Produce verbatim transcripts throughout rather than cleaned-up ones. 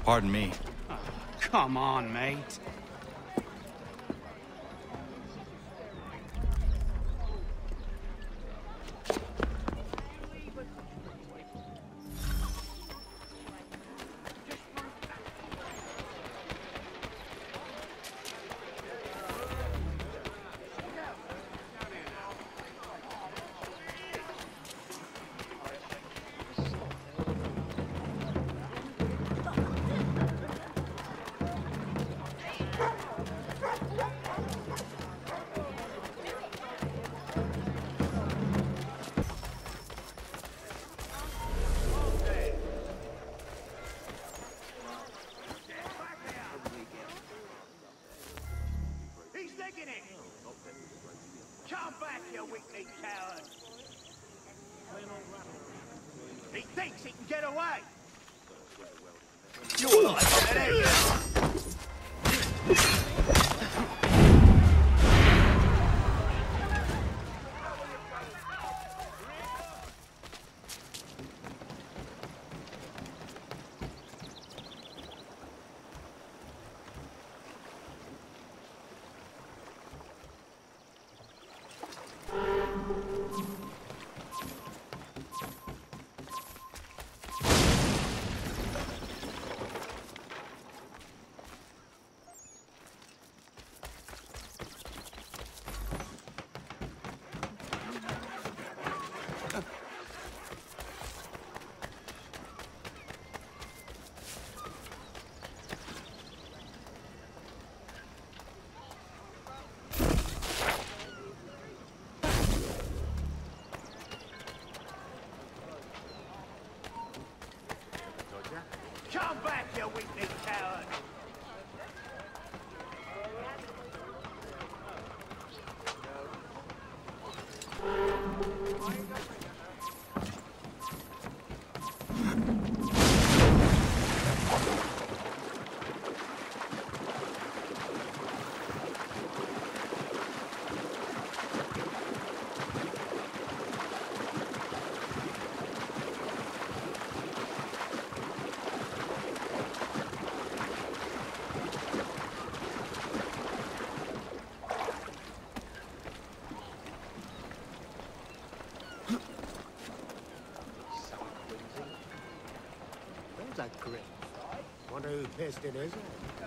Pardon me. Oh, come on, mate. Come back, you weakling coward! He thinks he can get away! You're like that, Come back, you weakling coward! A grip. Wonder who pissed it, is it?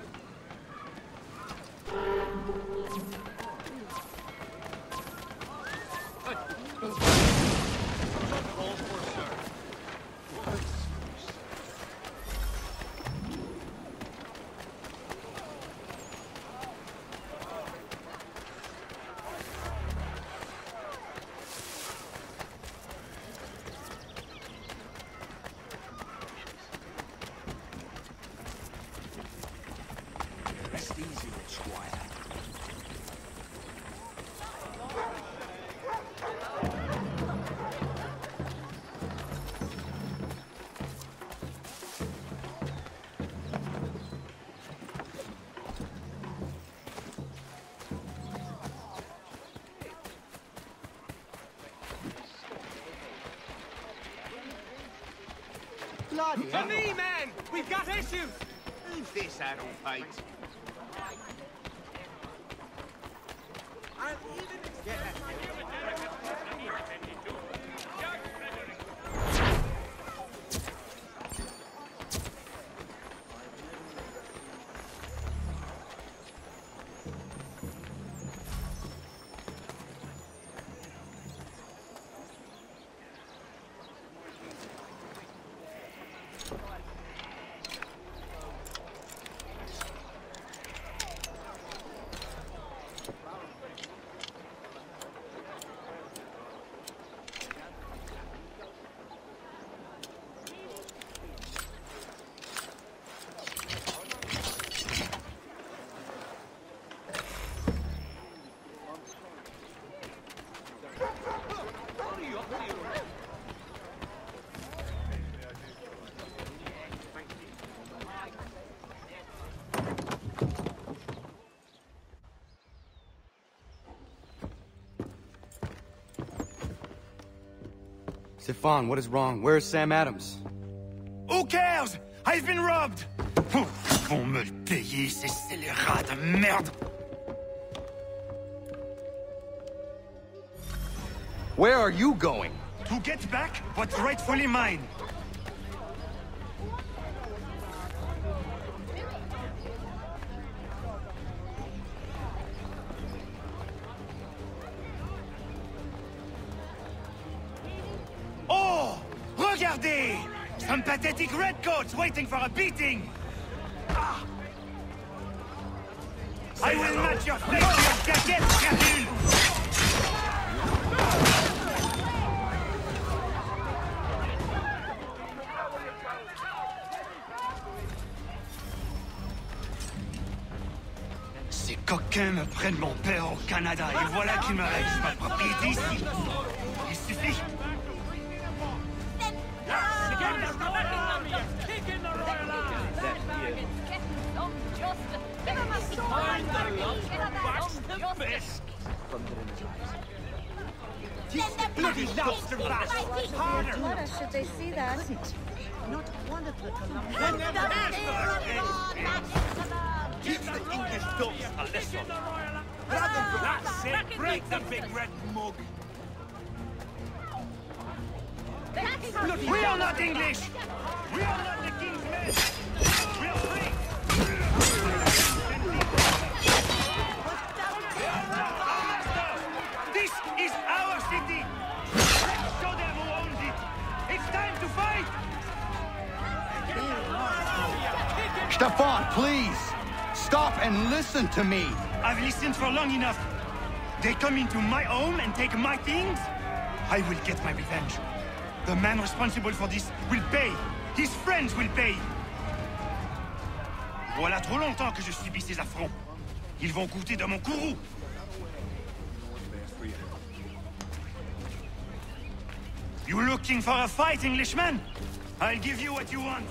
Bloody To me, man! We've got issues! Who's this addle pate? Stefan, what is wrong? Where is Sam Adams? Who cares? I've been robbed! Ils vont me le payer, ces scélérats de merde! Where are you going? To get back what's rightfully mine. Oh! Regardez! Some pathetic redcoats waiting for a beating! Ah. I will match your fate to your caquette, Cahul! Ces coquins me prennent mon père au Canada et voilà qu'ils me règlent ma propriété ici. Il suffit. Bloody lobster rats! Harder! What should they see that? Not one of the Colonial When they're Teach the English dogs a lesson. That's it! Break the big red mug! We are not English! We are not the king's men! We are free! This is our city! Let's show them who owns it! It's time to fight! Stefan, please! Stop and listen to me! I've listened for long enough. They come into my home and take my things? I will get my revenge. The man responsible for this will pay. His friends will pay. Voilà trop longtemps que je subis ces affronts. Ils vont goûter de mon courroux. You looking for a fight, Englishman? I'll give you what you want.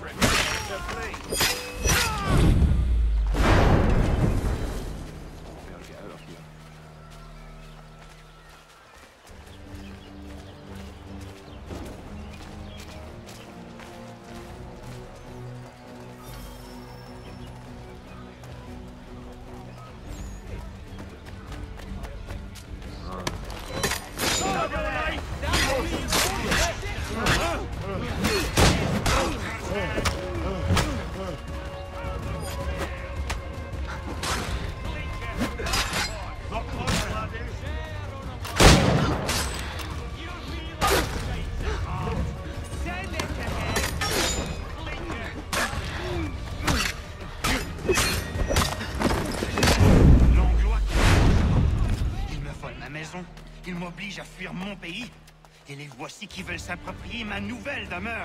Ils m'obligent à fuir mon pays. Et les voici qui veulent s'approprier ma nouvelle demeure.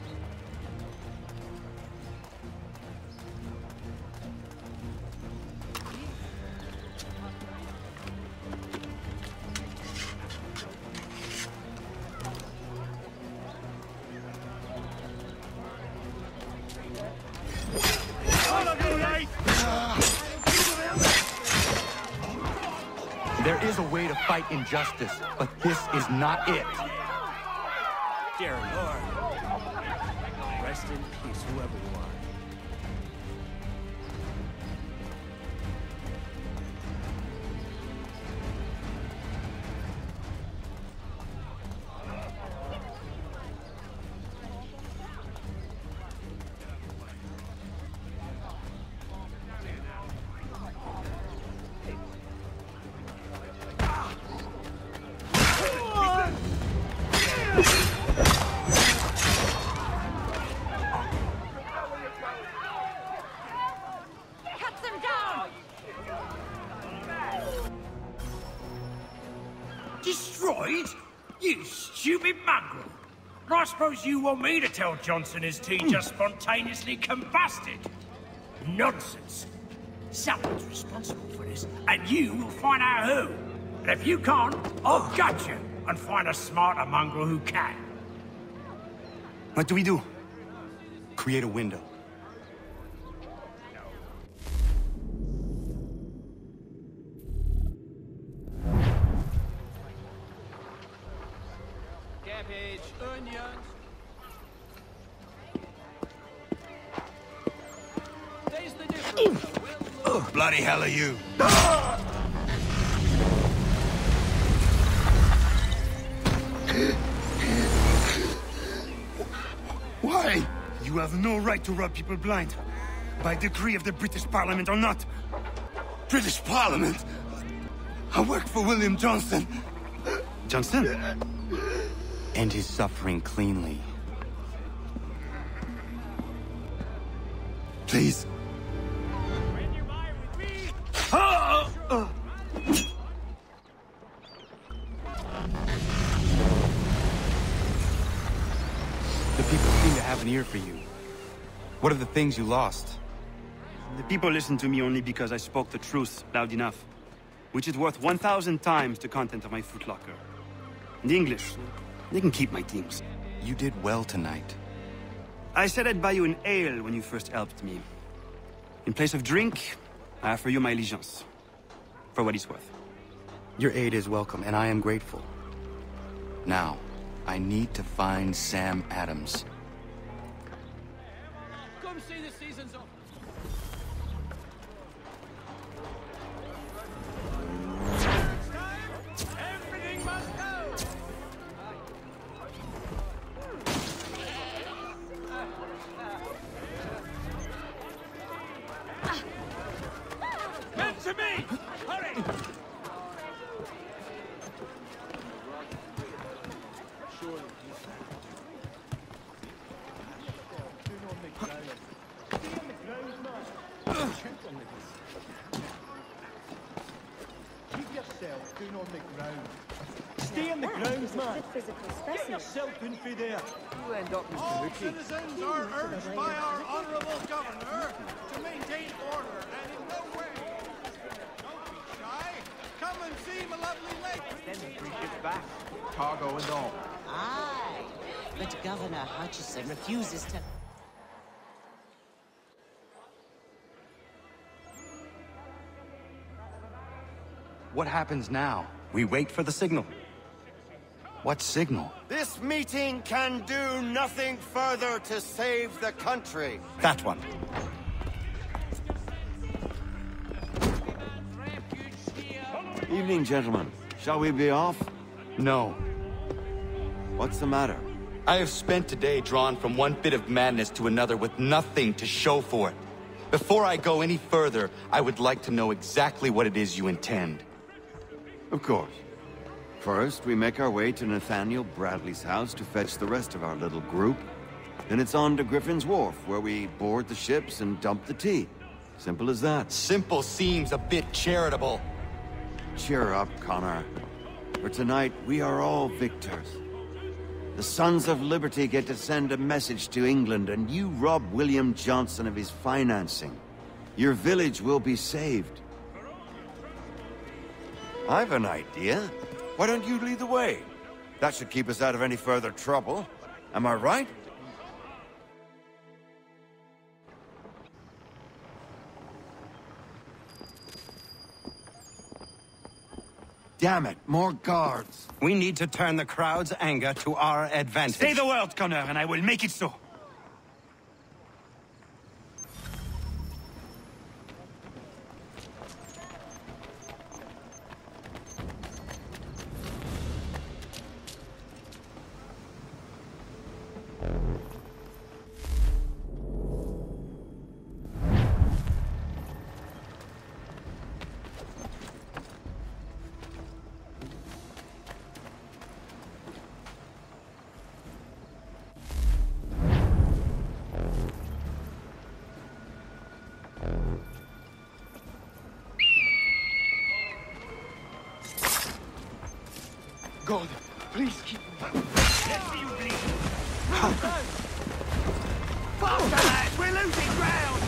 There is a way to fight injustice, but this is not it. Dear Lord, rest in peace, whoever you are. Destroyed? You stupid mongrel! I suppose you want me to tell Johnson his tea just spontaneously combusted? Nonsense! Someone's responsible for this, and you will find out who. And if you can't, I'll gut you and find a smarter mongrel who can. What do we do? Create a window. Cabbage, onions. Bloody hell are you? Why? You have no right to rob people blind. By decree of the British Parliament or not. British Parliament? I work for William Johnson. Johnson? End his suffering cleanly. Please. The people seem to have an ear for you. What are the things you lost? The people listen to me only because I spoke the truth loud enough. Which is worth one thousand times the content of my footlocker. And the English, they can keep my things. You did well tonight. I said I'd buy you an ale when you first helped me. In place of drink, I offer you my allegiance. For what it's worth. Your aid is welcome, and I am grateful. Now, I need to find Sam Adams. Come see the season's off. Everything must go. Come to me! Hurry! Stay on the ground, man. Physical Get specimen. yourself in through there. You end up, Mister All Ritchie. citizens are urged by our honorable governor to maintain order and in no way. Don't be shy. Come and see my lovely lady. Then the three ships back, cargo and all. Aye, but Governor Hutchison refuses to... What happens now? We wait for the signal. What signal? This meeting can do nothing further to save the country. That one. Evening, gentlemen. Shall we be off? No. What's the matter? I have spent today drawn from one bit of madness to another with nothing to show for it. Before I go any further, I would like to know exactly what it is you intend. Of course. First, we make our way to Nathaniel Bradley's house to fetch the rest of our little group. Then it's on to Griffin's Wharf, where we board the ships and dump the tea. Simple as that. Simple seems a bit charitable. Cheer up, Connor. For tonight, we are all victors. The Sons of Liberty get to send a message to England, and you rob William Johnson of his financing. Your village will be saved. I've an idea. Why don't you lead the way? That should keep us out of any further trouble. Am I right? Damn it, more guards. We need to turn the crowd's anger to our advantage. Say the word, Connor, and I will make it so. God, please keep me. Let's see you bleed. Faster, lads! We're losing ground!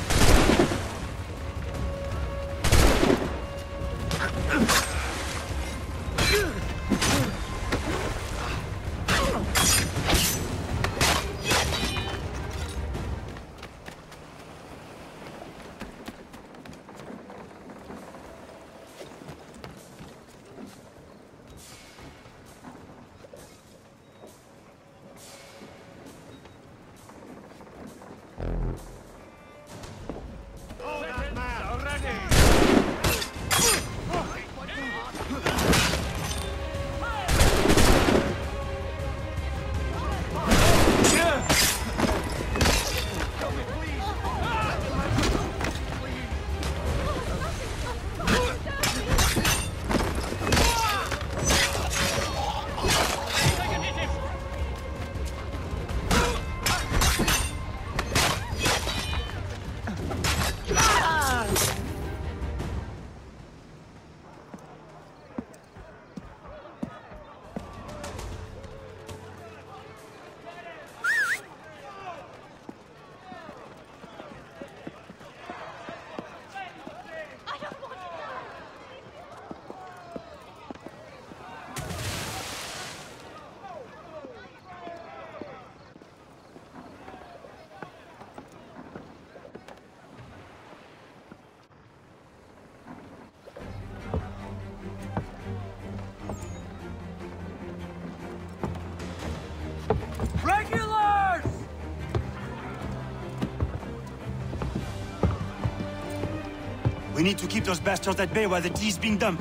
We need to keep those bastards at bay while the tea's being dumped.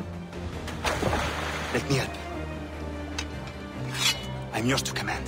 Let me help. I'm yours to command.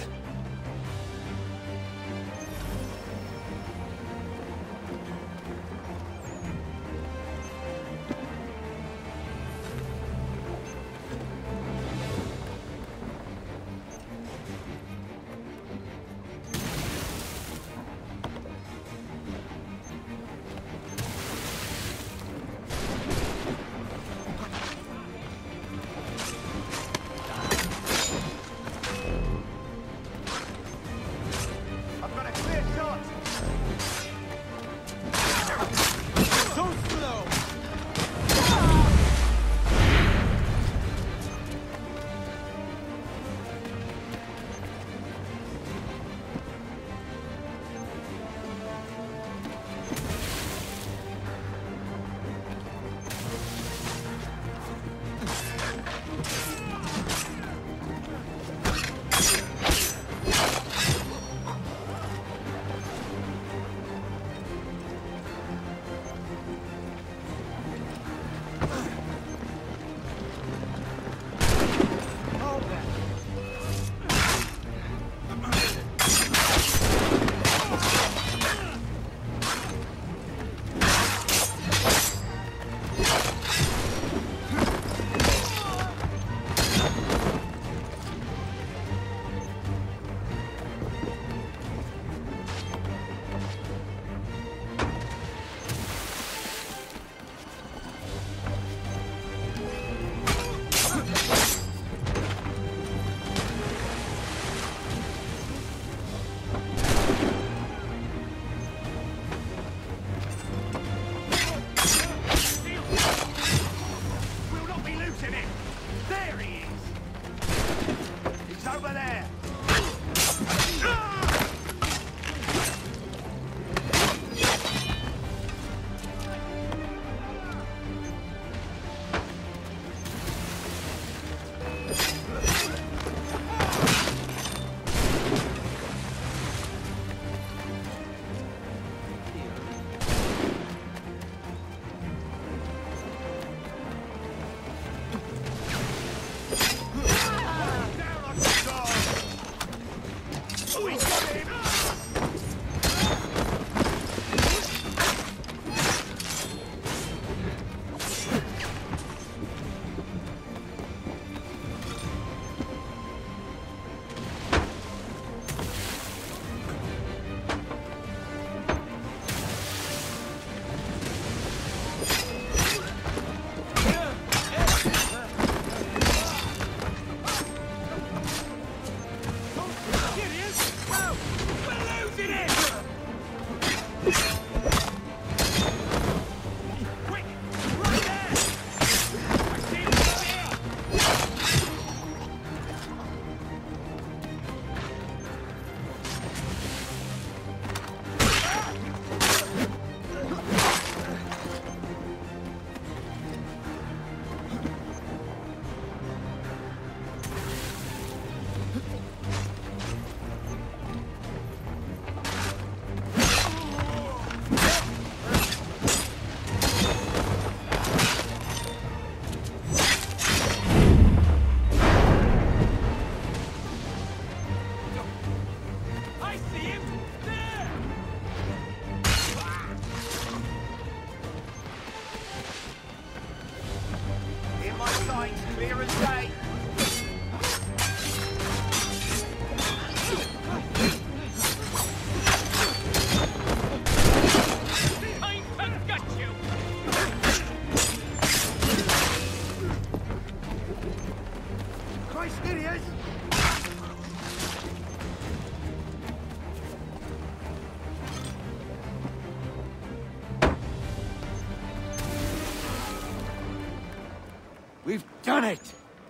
We've done it!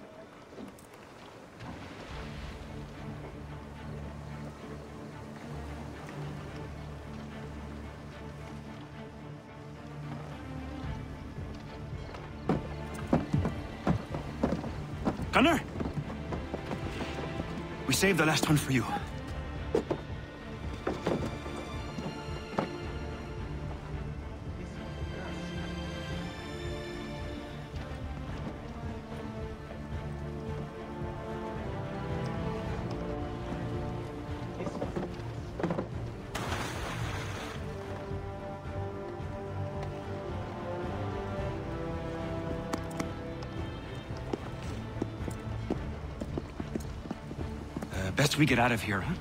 Gunner? We saved the last one for you. Best we get out of here, huh?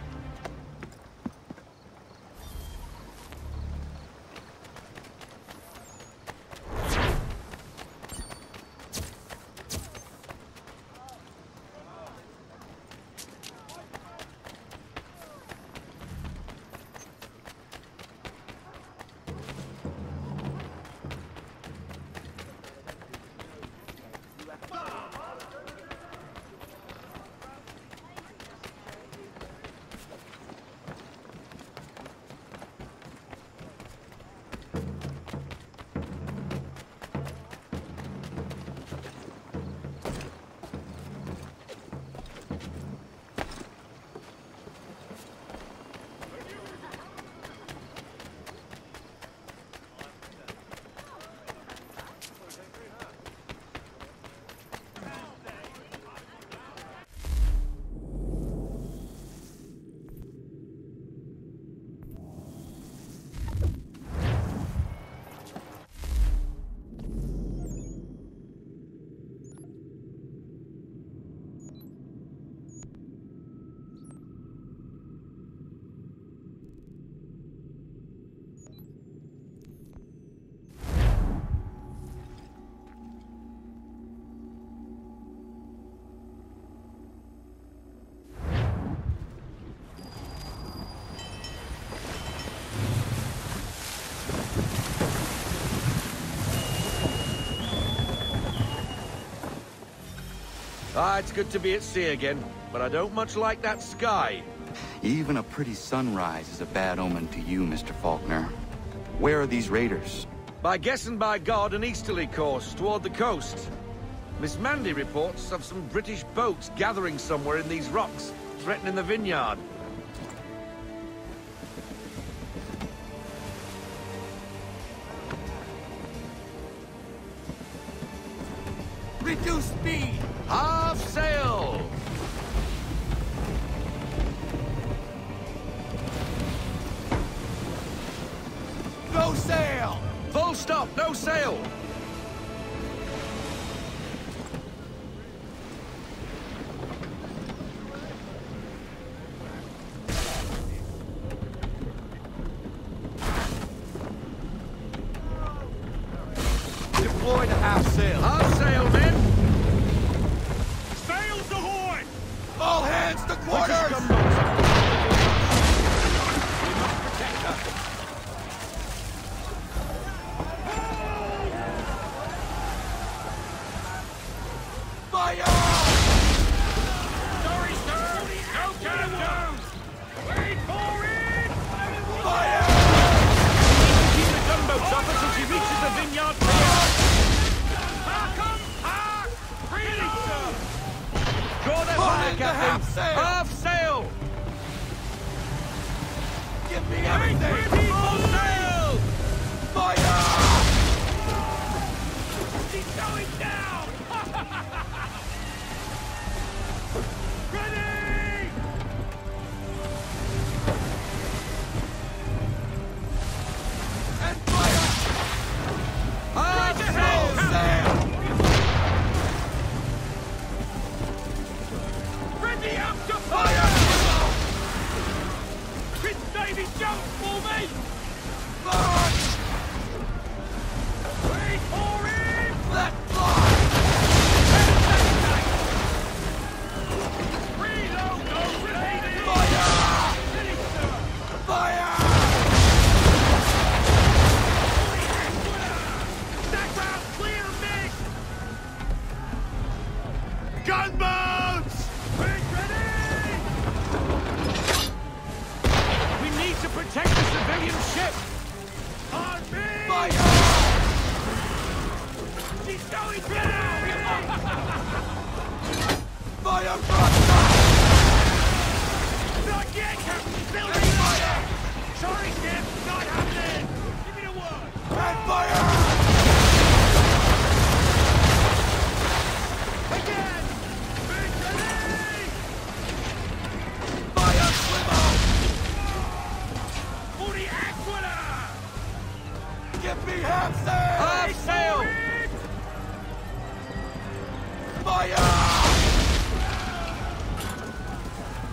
Ah, it's good to be at sea again, but I don't much like that sky. Even a pretty sunrise is a bad omen to you, Mister Faulkner. Where are these raiders? By guessing by God, an easterly course toward the coast. Miss Mandy reports of some British boats gathering somewhere in these rocks, threatening the vineyard. Reduce speed! Half sail! No sail! Full stop, no sail! Deploy the half sail! Half sail, men! Sails ahoy! All hands to quarters! We must protect her. Fire! Sorry, sir! No cannons! Wait for it! Fire! Keep the gunboats up until she reaches the vineyard. Back up! Back! Really, sir! Draw them Pull fire, in the Captain! half sail! Half sail! Give me everything! Full sail! Fire! She's going down! Ready! And fire! Half Full sail! sail! Ready up to Fire! Prince Davy Jones for me! Fire! Wait for him! Let fly! Reload! No, ready! Fire! Ready, sir! Fire! Background clear, Mick! Gunboats! Ready! We need to protect the civilian ship! On me! Fire! She's going down! Fire front! Not yet, Captain! Still fire! Sorry, Skip! Not happening! Give me the word! And fire! Again! Big ready! Fire swimmer! For the Aquila! Give me half sail! Half sail! Fire!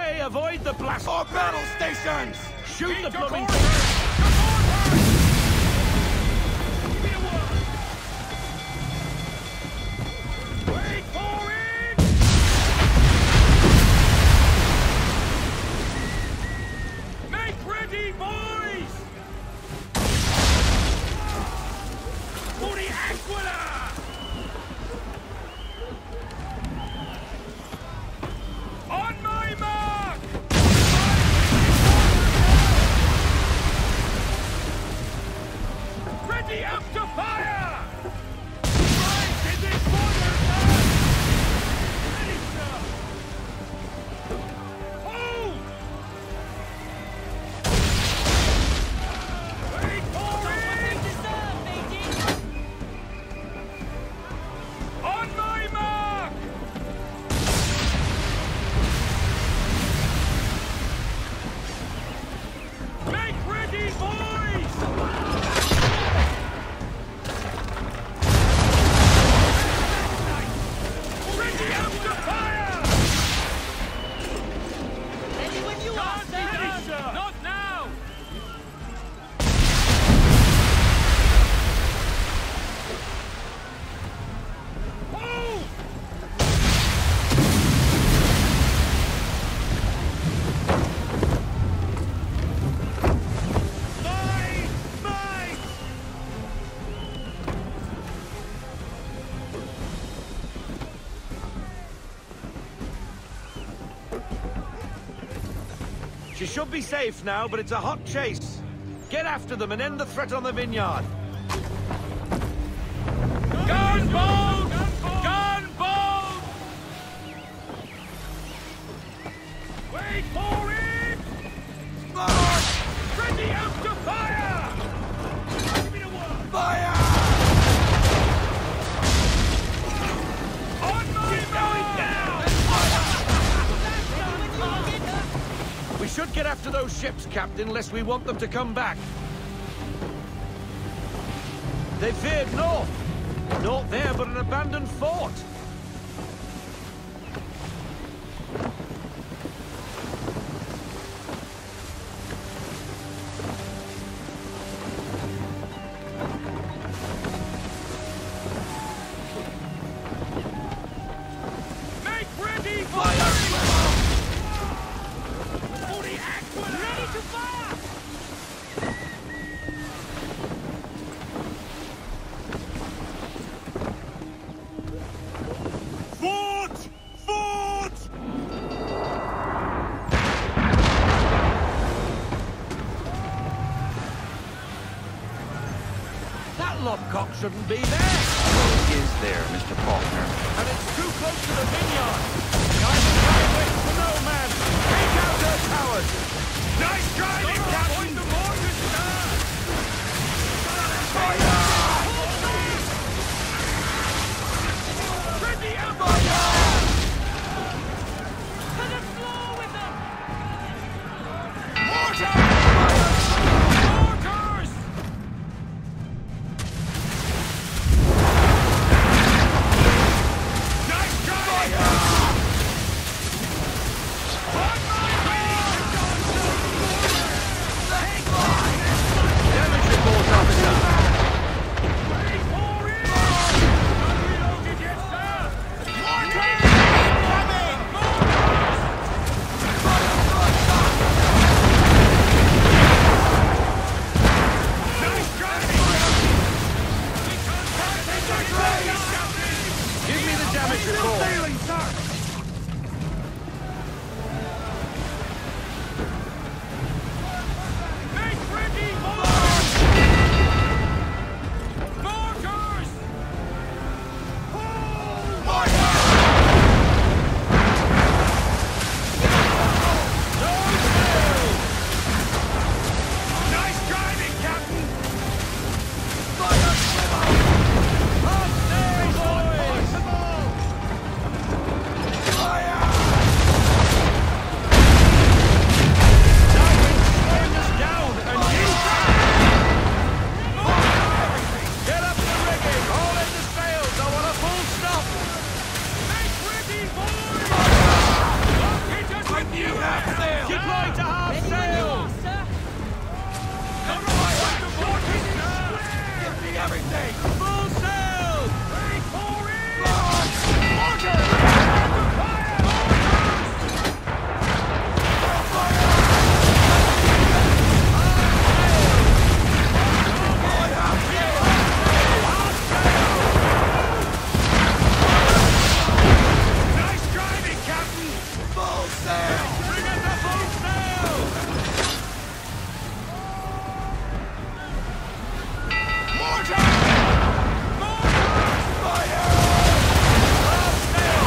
Okay, avoid the blast. Or battle stations! Shoot the blooming... Wait for it! Make ready, boys! For the Aquila! On my mark! Ready up to fire! Right in this water, sir! Ready, sir! Hold! Wait for it! On my mark! Make ready, boys! Ready up to fire! Ready when you are, Can't be done, sir! Not now! Move! Fight! Fight! She should be safe now, but it's a hot chase. Get after them and end the threat on the vineyard. Gunboat! Gunboat! Wait for it! Ready up to fire! Give me the word! Fire! On my going down! We should get after those ships, Captain, unless we want them to come back. They veered north. Naught there but an abandoned fort. Make ready for fire! For the Aquila! Ready to fire! Fort! Fort! That lobcock shouldn't be there. What is there, Mister Faulkner? And it's too close to the vineyard. Time to try and wait for no man. Take out her towers. Nice driving, Captain! The mortar, sir! Ready up! To the floor with them! Mortar! Mortars! Nice driving! everything! Full sail! Ready for it! Mortar! Fire! Nice driving, Captain! Full sail! Bring us a full sail! Mortar! Mortar! Fire! Full sail!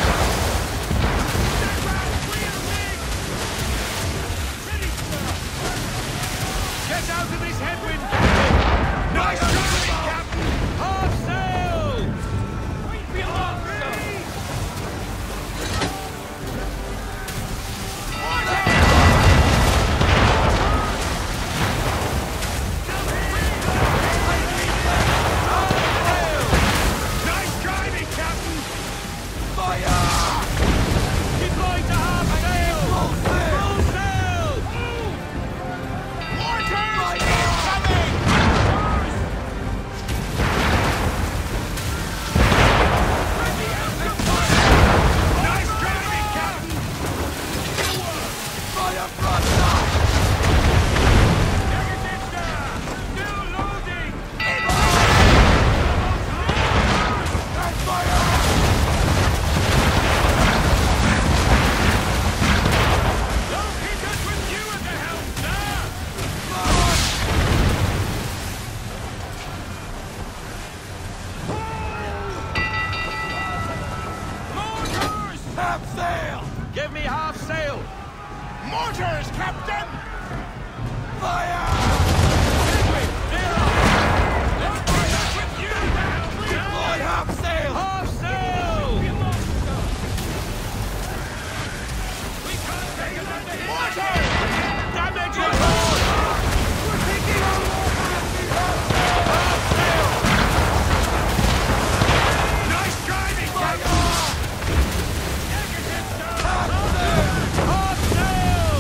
Set round, clear, big! Ready, sir! Get out of this headwind, Captain! Nice driving, Captain! Half sail! Wait below, sir! Mortar! Nice driving, Captain! Fire! Deploy to half sail! Full sail! Full sail! Mortars incoming! Ready out to fire! Nice driving, Captain! Fire broadside! Negative, sir! Still loading! And fire! Don't hit us with you at the helm, sir! Mortars! Half sail! Give me half sail! Mortars, Captain! Fire! Headwind, near up! Don't hit us with you at the helm, sir! Deploy half sail! Half sail! We can't take another hit! Mortars! Damage your board! We're taking our half sail! Nice driving, Captain! Negative, sir! Half sail! Half sail!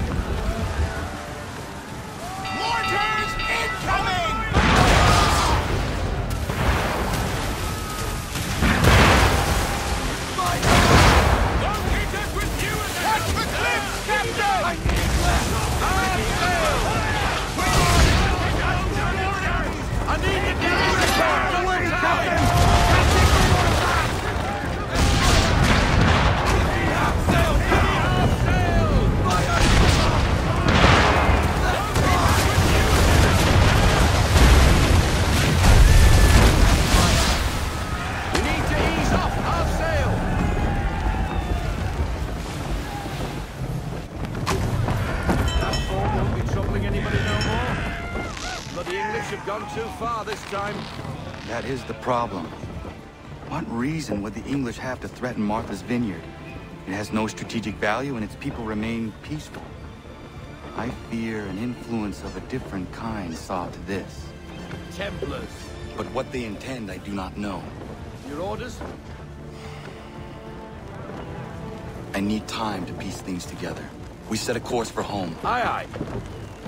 Mortars incoming! Don't hit us with you at the helm, the cliffs, Captain! I need less! Half sail! I need to get you report to the time! Half sail! Half sail! We need to ease off, half sail! That fort won't be troubling anybody no more. Bloody English have gone too far this time. That is the problem. What reason would the English have to threaten Martha's Vineyard? It has no strategic value and its people remain peaceful. I fear an influence of a different kind saw to this. Templars. But what they intend, I do not know. Your orders? I need time to piece things together. We set a course for home. Aye, aye.